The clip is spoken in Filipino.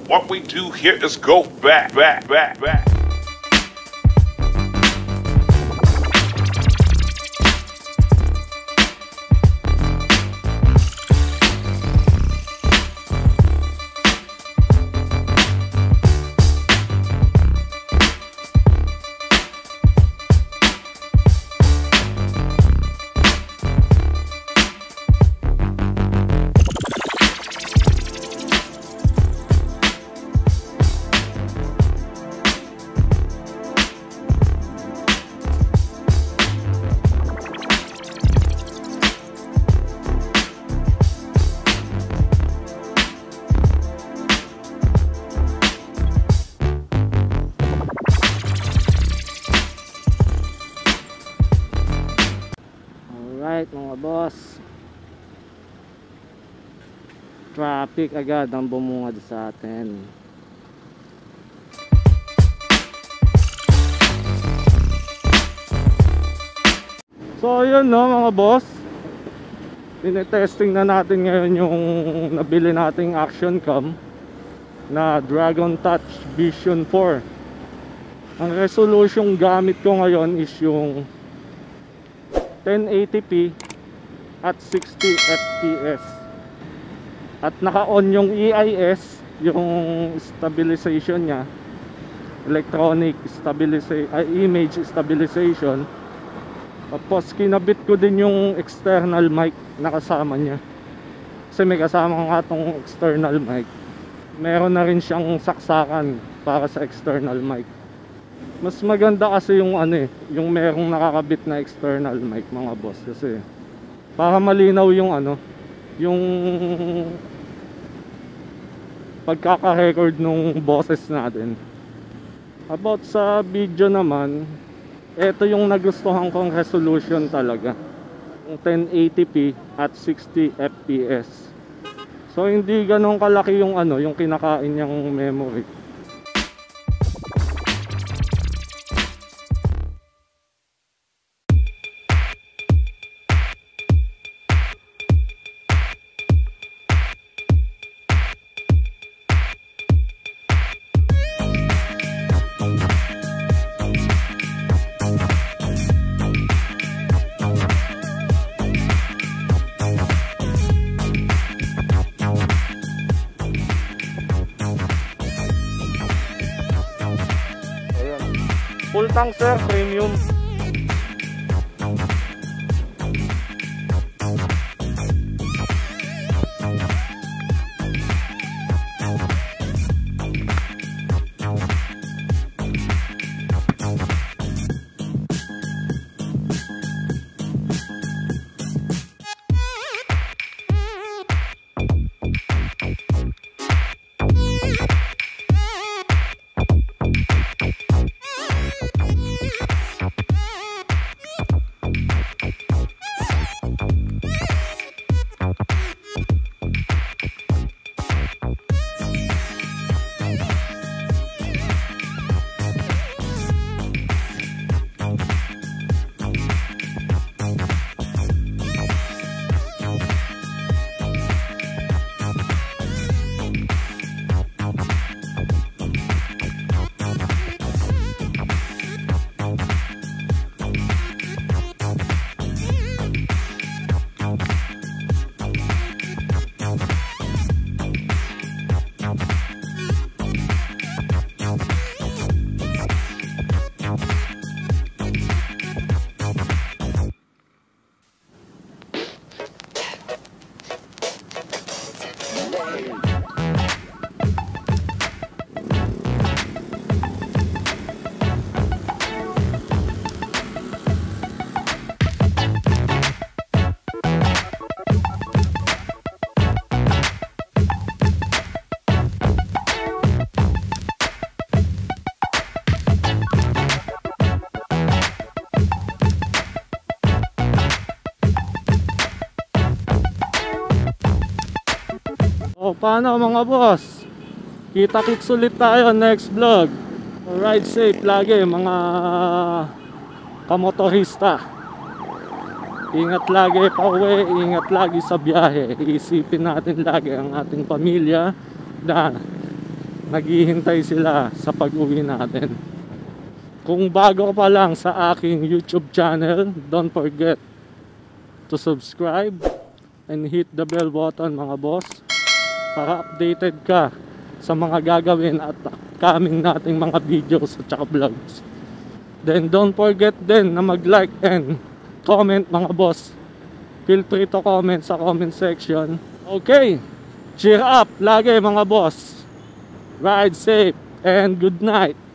What we do here is go back. Alright mga boss, traffic agad ang bumungad sa atin. So yun no mga boss, tinetesting na natin ngayon yung nabili nating action cam na Dragon Touch Vision 4. Ang resolution gamit ko ngayon is yung 1080p at 60 fps at naka-on yung EIS, yung stabilization nya, electronic image stabilization. Tapos kinabit ko din yung external mic na kasama nya, kasi may kasama nga tong external mic. Meron na rin siyang saksakan para sa external mic. Mas maganda kasi yung yung merong nakakabit na external mic mga boss, kasi para malinaw yung yung pagkaka-record nung boses natin. About sa video naman, ito yung nagustuhan kong resolution talaga, yung 1080p at 60 fps. So hindi ganun kalaki yung yung kinakain niyang memory. Full tank sir, premium. O paano mga boss, kita-kits ulit tayo next vlog. Ride safe lagi mga kamotorista. Ingat lagi pa uwi, ingat lagi sa biyahe. Iisipin natin lagi ang ating pamilya na naghihintay sila sa pag-uwi natin. Kung bago ka pa lang sa aking YouTube channel, don't forget to subscribe and hit the bell button mga boss, para updated ka sa mga gagawin at coming nating mga videos at saka vlogs. Then don't forget din na mag-like and comment mga boss. Feel free to comment sa comment section. Okay, cheer up lagi mga boss. Ride safe and good night.